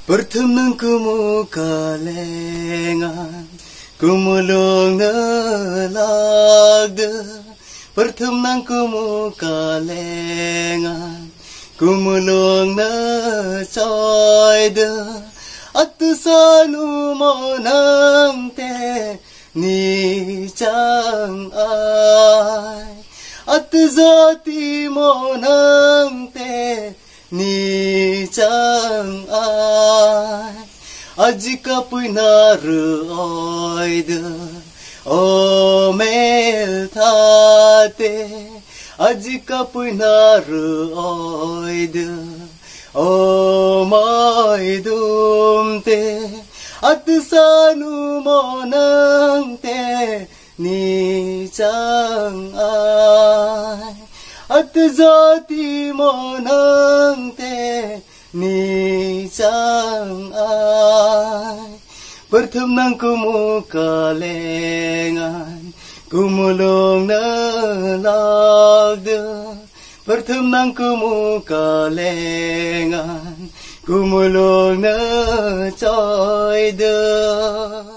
Pertemuan kumu kalengan, kumulong nalagda. Pertemuan kumu kalengan, kumulong na choyda. At sanu mo nang te ni chang ai. At zati mo nang te ni chang ai. Aji kapui naru oida o mel thate. Aji kapui naru oida o mai dumte. At sanu mo nang te ni chang ai. At zati mo nang te ni chang ai. Pertemuan kumu kalengan, kumulong na lagda. Pertemuan kumu kalengan, kumulong na choyda.